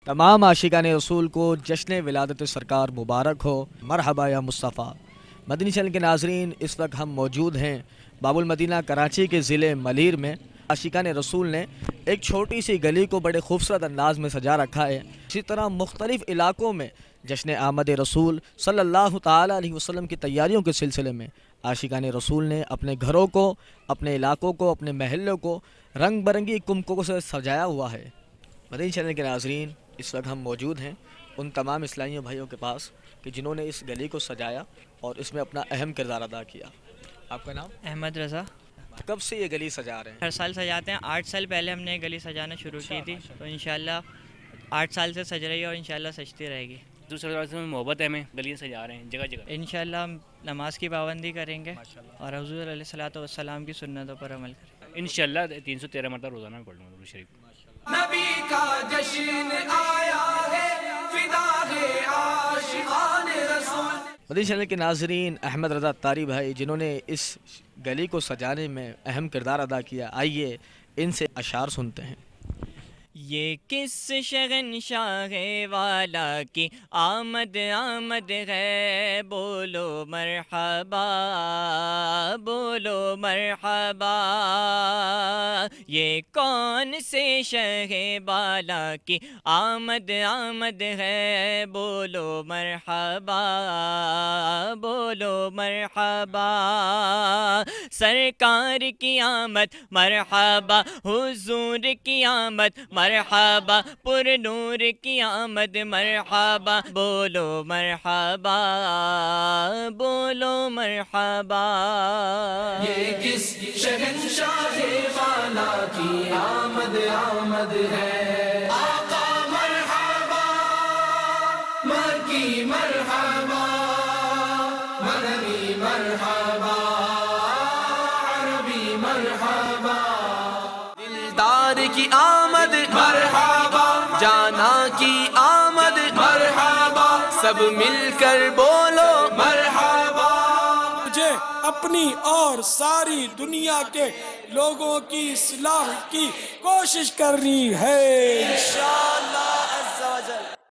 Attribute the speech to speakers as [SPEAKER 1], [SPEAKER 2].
[SPEAKER 1] तमाम आशिकान रसूल को जश्न विलादत सरकार मुबारक हो। मरहबा या मुस्तफ़ा। मदनी चैनल के नाजरीन, इस वक्त हम मौजूद हैं बाबुल मदीना कराची के ज़िले मलीर में। आशिकान रसूल ने एक छोटी सी गली को बड़े खूबसूरत अंदाज में सजा रखा है। इसी तरह मुख्तलिफ़ इलाक़ों में जश्न आमद रसूल सल्लल्लाहु ताला अलैहि वसल्लम की तैयारियों के सिलसिले में आशिकान रसूल ने अपने घरों को, अपने इलाक़ों को, अपने महलों को रंग बरंगी कुमकुम से सजाया हुआ है। मदनी चैनल के नाजरीन, इस वक्त हम मौजूद हैं उन तमाम इस्लामी भाइयों के पास कि जिन्होंने इस गली को सजाया और इसमें अपना अहम किरदार अदा किया। आपका नाम?
[SPEAKER 2] अहमद रज़ा।
[SPEAKER 1] कब से ये गली सजा रहे हैं?
[SPEAKER 2] हर साल सजाते हैं। 8 साल पहले हमने ये गली सजाना शुरू की थी, तो इंशाल्लाह 8 साल से सज रही है और इंशाल्लाह सजती रहेगी।
[SPEAKER 3] दूसरे में मोहब्बत है, हमें गलियाँ सजा रहे हैं जगह जगह।
[SPEAKER 2] इंशाल्लाह हम नमाज की पाबंदी करेंगे और हुज़ूर अलैहिस्सलातु वस्सलाम की सुन्नतों पर अमल करेंगे।
[SPEAKER 3] इंशाल्लाह 313 मरतबा रोज़ाना पढ़ लूँगा दुरूद शरीफ।
[SPEAKER 4] नबी का जश्न आया है, फिदा है आशिकान रसूल।
[SPEAKER 1] मदनी चैनल के नाजरीन, अहमद रज़ा तारी भाई जिन्होंने इस गली को सजाने में अहम किरदार अदा किया, आइए इनसे अशार सुनते हैं।
[SPEAKER 2] ये किस शहंशाह वाला की आमद आमद है, बोलो मरहबा बोलो मरहबा। ये कौन से शह बाला की आमद आमद है, बोलो मरहबा बोलो मरहबा। सरकार की आमद मरहबा, हुजूर की आमद मरहबा, पुर नूर की आमद मरहबा, बोलो मरहबा बोलो मरहबा।
[SPEAKER 4] ये किस शहंशाह वाला की आमद आमद है, आका मरहबा, मकी मरहबा, मदनी मरहबा, अरबी मरहबा। दिलदार की आमद मरहबा, जाना की आमद मरहबा, सब मिलकर बोलो मरहबा।
[SPEAKER 5] मुझे अपनी और सारी दुनिया के लोगों की इस्लाह की कोशिश करनी है इंशाअल्लाह।